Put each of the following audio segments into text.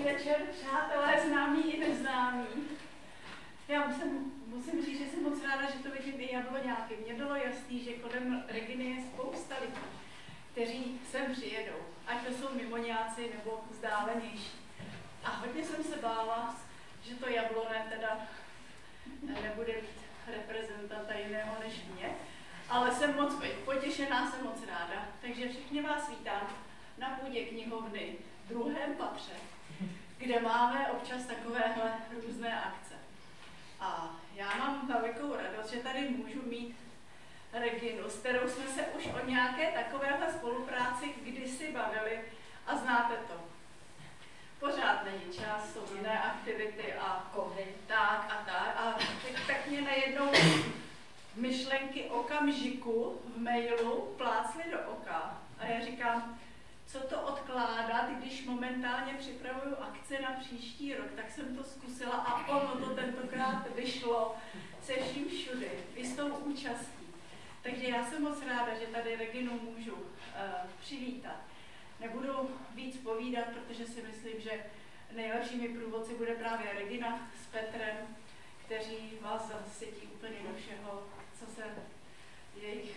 Večer, přátelé, známí i neznámí. Já musím říct, že jsem moc ráda, že to vidím i jabloňáky. Mně bylo jasný, že kolem Reginy je spousta lidí, kteří sem přijedou, ať to jsou mimoňáci nebo vzdálenější. A hodně jsem se bála, že to jablone teda nebude mít reprezentanta jiného než mě, ale jsem moc potěšená, jsem moc ráda. Takže všechny vás vítám na půdě knihovny v 2. patře, kde máme občas takovéhle různé akce. A já mám velikou radost, že tady můžu mít Reginu, s kterou jsme se už o nějaké takovéhle spolupráci kdysi bavili a znáte to. Pořád není čas, jsou jiné aktivity a tak a tak. A tak mě najednou myšlenky okamžiku v mailu plácly do oka. A já říkám, co to odkládat, když momentálně připravuju akce na příští rok, tak jsem to zkusila a ono to tentokrát vyšlo se vším všudy, i s tou účastí. Takže já jsem moc ráda, že tady Reginu můžu přivítat. Nebudu víc povídat, protože si myslím, že nejlepšími průvodci bude právě Regina s Petrem, kteří vás zasytí úplně do všeho, co se jejich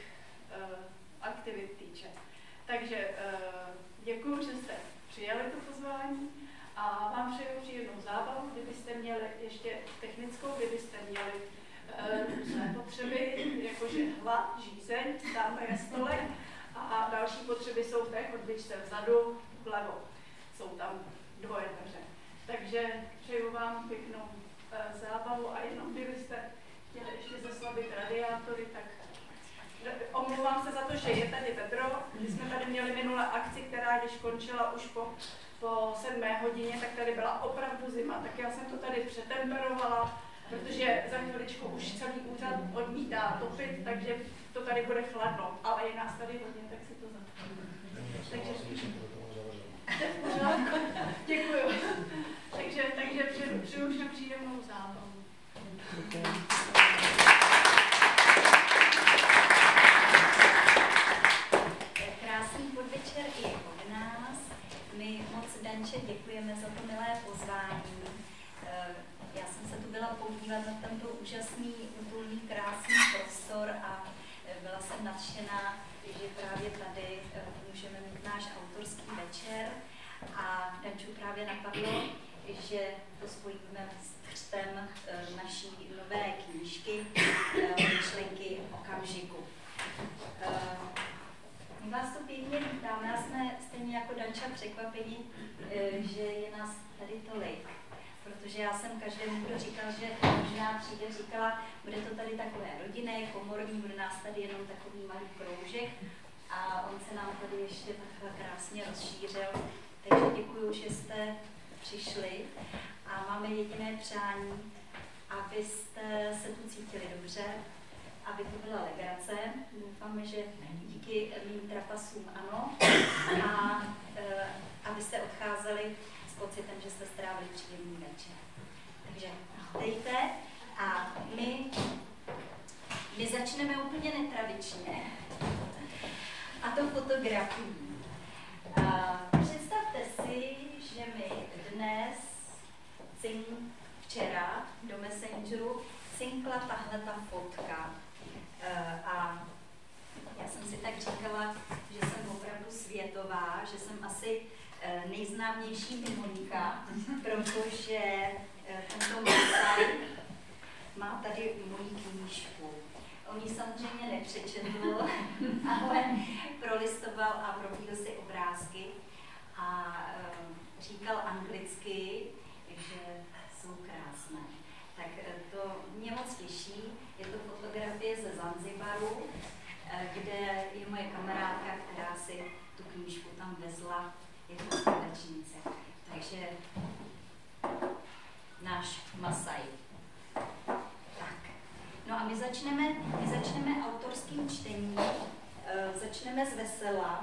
aktivit týče. Takže děkuji, že jste přijali to pozvání a vám přeju příjemnou zábavu, kdybyste měli ještě technickou, kdybyste měli různé potřeby, jakože hlad, žízeň, tamhle je stolek a další potřeby jsou v té chodbičce vzadu, vlevo. Jsou tam 2 dveře. Takže přeju vám pěknou zábavu a jenom kdybyste chtěli ještě zeslabit radiátory, tak omlouvám se za to, že je tady vedro. My jsme tady měli minule akci, která když končila už po 7. hodině, tak tady byla opravdu zima. Tak já jsem to tady přetemperovala, protože za chviličku už celý úřad odmítá topit, takže to tady bude chladno. Ale je nás tady hodně, tak si to zapomíná. Takže v pořádku. Děkuju. Takže přeju všem příjemnou zábavu. Krásný podvečer i od nás. My moc, Danče, děkujeme za to milé pozvání. Já jsem se tu byla podívat na tento úžasný, útulný, krásný prostor a byla jsem nadšená, že právě tady můžeme mít náš autorský večer. A Danču právě napadlo, že to spojíme s křtem naší nové knížky Myšlenky okamžiku. My vás tu pěkně vítáme a jsme stejně jako Danča překvapeni, že je nás tady tolik. Protože já jsem každému, kdo říkal, že možná přijde, říkala, bude to tady takové rodinné, komorní, bude nás tady jenom takový malý kroužek a on se nám tady ještě takhle krásně rozšířil. Takže děkuju, že jste přišli a máme jediné přání, abyste se tu cítili dobře, aby to byla legrace. Doufáme, že díky mým trapasům ano. A abyste odcházeli s pocitem, že jste strávili příjemný večer. Takže dejte a my začneme úplně netradičně. A to fotografií. Představte si, že mi dnes včera do Messengeru cinkla tahle ta fotka. A já jsem si tak říkala, že jsem opravdu světová, že jsem asi nejznámější mimoňka, protože tento Masaj má tady moji knížku. On ji samozřejmě nepřečetl, ale prolistoval a probíhl si obrázky a říkal anglicky, že jsou krásné. Tak to mě moc těší. Je to fotografie ze Zanzibaru, kde je moje kamarádka, která si tu knížku tam vezla jako společnice. Takže náš Masaj. No a my začneme autorským čtením, začneme z vesela,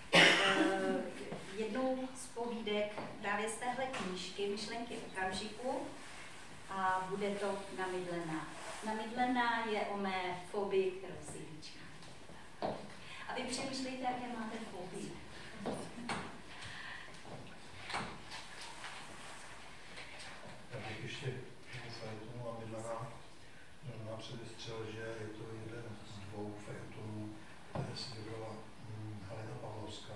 jednou z povídek právě z téhle knížky Myšlenky okamžiku a bude to Namydlená. Namydlená je o mé fobii, kterou si vyčkám. A vy přemýšlejte, jaké máte fobii. přestřel, že je to jeden z 2 feuilletonů, které si vybrala Halina Pavlovská.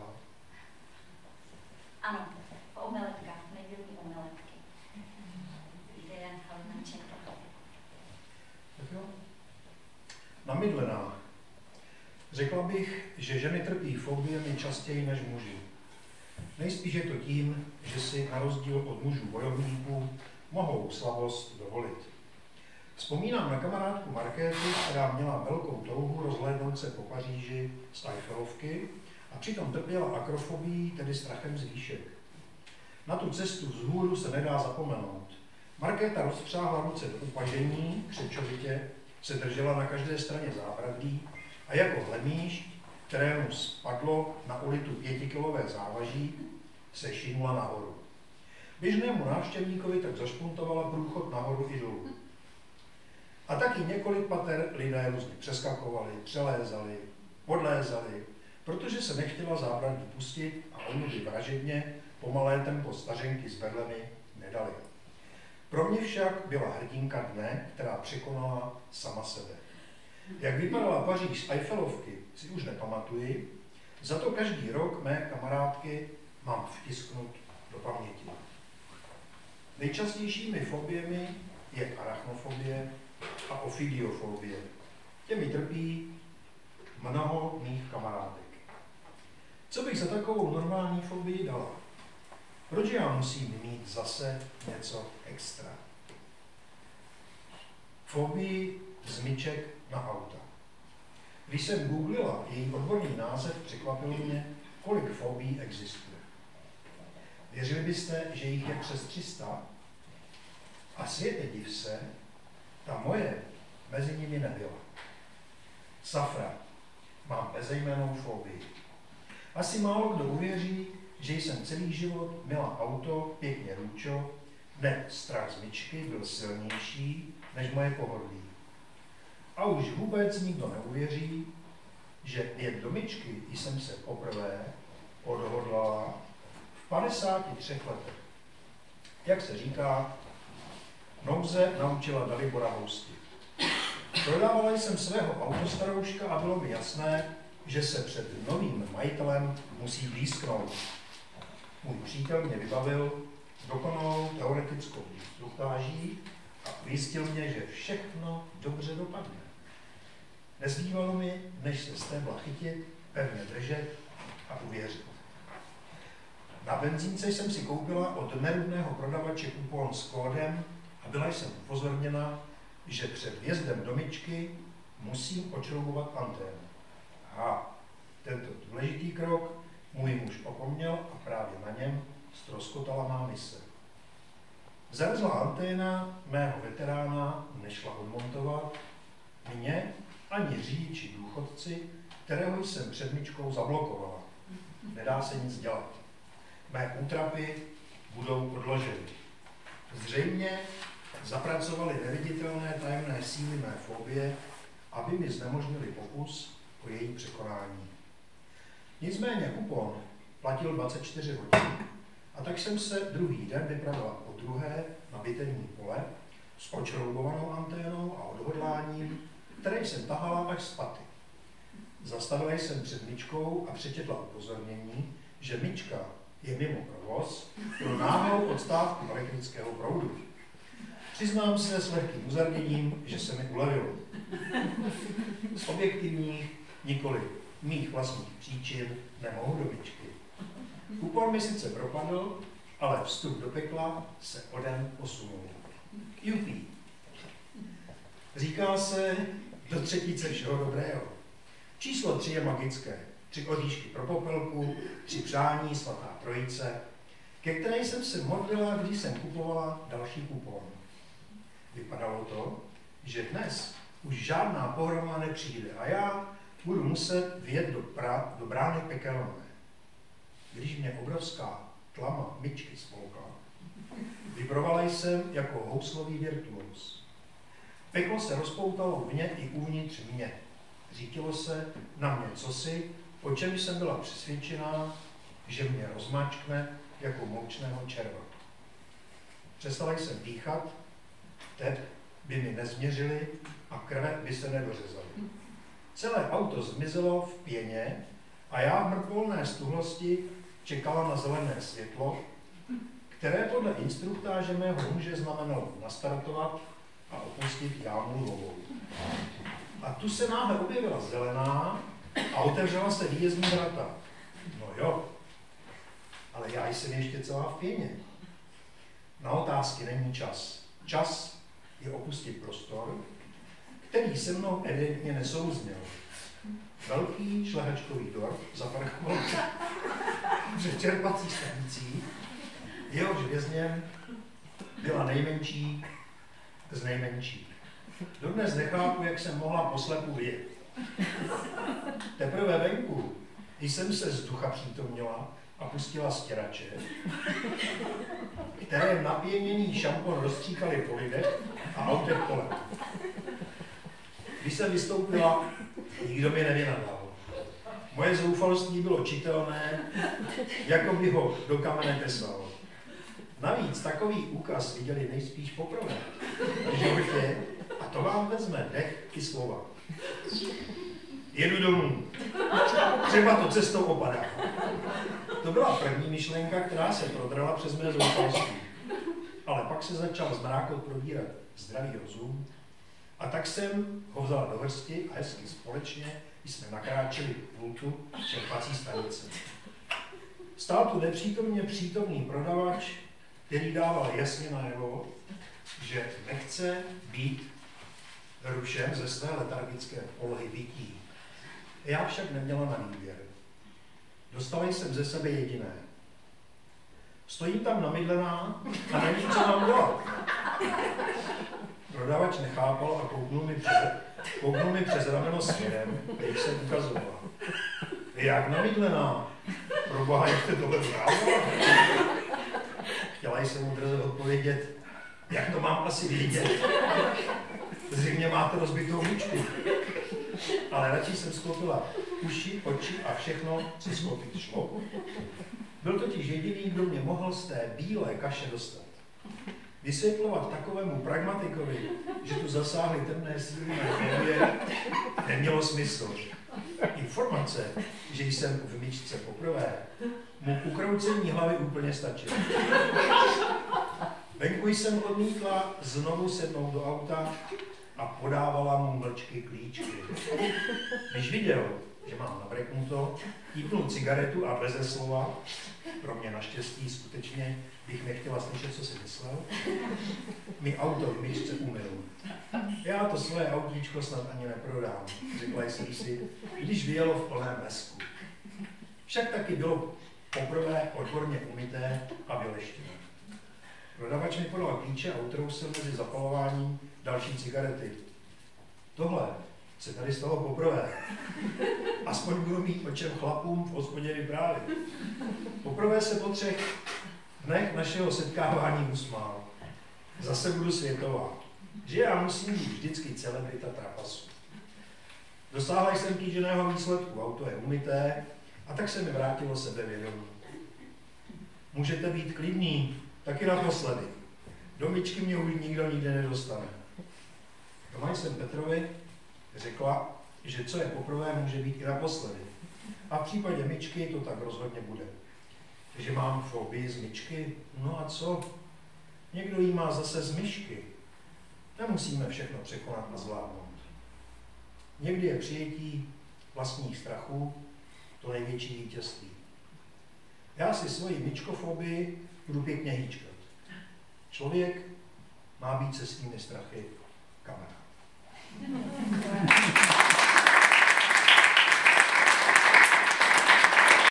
Ano, o omeletkách, nedělní omeletky. Kde je Halina Čenka. Tak jo. Namydlená. Řekla bych, že ženy trpí fobiemi častěji než muži. Nejspíš je to tím, že si na rozdíl od mužů bojovníků mohou slabost dovolit. Vzpomínám na kamarádku Markétu, která měla velkou touhu rozhlédnout se po Paříži z Eiffelovky a přitom trpěla akrofobií, tedy strachem z výšek. Na tu cestu vzhůru se nedá zapomenout. Markéta rozpřáhla ruce do upažení, křečovitě se držela na každé straně zábradlí a jako hlemýš, kterému spadlo na ulitu 5kilové závaží, se šinula nahoru. Běžnému návštěvníkovi tak zašpuntovala průchod nahoru i dolů. A taky několik pater lidé různě přeskakovali, přelézali, podlézali, protože se nechtěla zábradlí pustit a oni by vražedně pomalé tempo stařenky s berlemi nedali. Pro mě však byla hrdinka dne, která překonala sama sebe. Jak vypadala Paříž z Eiffelovky, si už nepamatuji, za to každý rok mé kamarádky mám vtisknout do paměti. Nejčastějšími fobiemi je arachnofobie a ofidiofobie. Těmi trpí mnoho mých kamarádek. Co bych za takovou normální fobii dala? Proč já musím mít zase něco extra? Fobii smyček na auta. Když jsem googlila její odborný název, překvapilo mě, kolik fobií existuje. Věřili byste, že jich je přes 300? A světe div se, ta moje mezi nimi nebyla. Safra. Mám bezejmennou fobii. Asi málo kdo uvěří, že jsem celý život měla auto pěkně růčo, ne strach z myčky byl silnější než moje pohodlí. A už vůbec nikdo neuvěří, že jet do myčky jsem se poprvé odhodlala v 53 letech. Jak se říká, nouze naučila Dalibora housty. Prodávala jsem svého autostarouška a bylo mi jasné, že se před novým majitelem musí blízknout. Můj přítel mě vybavil dokonalou teoretickou instruktáží a ujistil mě, že všechno dobře dopadne. Nezbývalo mi, než se stébla chytit, pevně držet a uvěřit. Na benzínce jsem si koupila od nerudného prodavače kupon s kódem a byla jsem upozorněna, že před vjezdem do myčky musím odšroubovat anténu. A tento důležitý krok můj muž opomněl a právě na něm ztroskotala má mise. Zarzlá anténa mého veterána nešla odmontovat, mě ani řidiči důchodci, kterého jsem před myčkou zablokovala. Nedá se nic dělat. Mé útrapy budou odloženy. Zřejmě zapracovaly neviditelné tajemné síly mé fobie, aby mi znemožnili pokus o její překonání. Nicméně kupon platil 24 hodin a tak jsem se druhý den vypravila po druhé na bitevní pole s odšroubovanou anténou a odhodláním, které jsem tahala až z paty. Zastavila jsem před myčkou a přečetla upozornění, že myčka je mimo provoz pro náhlou odstávku elektrického proudu. Přiznám se s lehkým uzarděním, že se mi ulevilo. Z objektivních, nikoli mých vlastních příčin nemohu do myčky. Kupon mi sice propadl, ale vstup do pekla se o den posunul. Jupí. Říká se do třetice všeho dobrého. Číslo 3 je magické. 3 oříšky pro popelku, 3 přání, svatá trojice, ke které jsem se modlila, když jsem kupovala další kupon. Vypadalo to, že dnes už žádná pohroma nepřijde a já budu muset vjet do brány pekelné. Když mě obrovská tlama myčky spolkla, vibrovala jsem jako houslový virtuóz. Peklo se rozpoutalo vně i uvnitř mě. Řítilo se na mě cosi, o čem jsem byla přesvědčená, že mě rozmáčkne jako moučného červa. Přestala jsem dýchat, tep by mi nezměřili a krve by se nedořezaly. Celé auto zmizelo v pěně a já v mrtvolné stuhlosti čekala na zelené světlo, které podle instruktáže mého muže znamenalo nastartovat a opustit jámu lovou. A tu se náhle objevila zelená a otevřela se výjezdní vrata. No jo, ale já jsem ještě celá v pěně. Na otázky není čas. Čas je opustit prostor, který se mnou evidentně nesouzněl. Velký šlehačkový dort zaparkoval před čerpací stanicí, jehož vězněm byla nejmenší z nejmenších. Dodnes nechápu, jak jsem mohla poslepu vidět. Teprve venku jsem se z ducha přítomnila a pustila stěrače, které napěněný šampon rozstříkaly po lidech a autech kolem. Když jsem vystoupila, nikdo mi nevynadal. Moje zoufalství bylo čitelné, jako by ho do kamene tesal. Navíc takový úkaz viděli nejspíš poprvé v životě a to vám vezme dech i slova. Jedu domů. Třeba to cestou opadá. To byla první myšlenka, která se prodrala přes mé zoufalství. Ale pak se začal zmrákot probírat zdravý rozum a tak jsem ho vzala do hrsti a hezky společně jsme nakráčeli pultu čerpací stanice. Stál tu nepřítomně přítomný prodavač, který dával jasně najevo, že nechce být rušen ze své letargické polohy bytí. Já však neměla na výběr. Dostala jsem ze sebe jediné. Stojím tam namydlená a nevím, co mám dělat. Prodavač nechápal a kouknul mi přes rameno směrem, který jsem ukazovala. Jak namydlená? Proboha, jak jste tohle zrázala? Chtěla jsem mu drze odpovědět, jak to mám asi vědět. Zřejmě máte rozbitou míčku. Ale radši jsem sklopila uši, oči a všechno, co sklopit šlo. Byl totiž jediný, kdo mě mohl z té bílé kaše dostat. Vysvětlovat takovému pragmatikovi, že tu zasáhly temné síly na hlavě, nemělo smysl. Informace, že jsem v myčce poprvé, mu k ukroucení hlavy úplně stačilo. Venku jsem odmítla znovu sednout do auta a podávala mu mlčky klíčky. Když viděl, že mám nabreknuto, típnul cigaretu a beze slova, pro mě naštěstí skutečně bych nechtěla slyšet, co si myslel, mi auto v myčce umyl. Já to svoje autíčko snad ani neprodám, řekla jsem si, když vyjelo v plném lesku. Však taky bylo poprvé odborně umyté a vyleštěné. Prodavač mi podal klíče a utrousil mezi zapalováním další cigarety. Tohle se tady stalo poprvé. Aspoň budu mít o čem chlapům v hospodě vyprávět. Poprvé se po 3 dnech našeho setkávání usmál. Zase budu světová, že já musím být vždycky celebrita trapasu. Dosáhla jsem kýženého výsledku, auto je umyté a tak se mi vrátilo sebevědomí. Můžete být klidní, taky naposledy. Do myčky mě už nikdo nikde nedostane. Doma jsem Petrovi řekla, že co je poprvé, může být i naposledy. A v případě myčky to tak rozhodně bude. Že mám fobii z myčky? No a co? Někdo jí má zase z myšky. Nemusíme všechno překonat a zvládnout. Někdy je přijetí vlastních strachů to největší vítězství. Já si svoji myčkofobii budu pěkně hýčkat. Člověk má být se svými strachy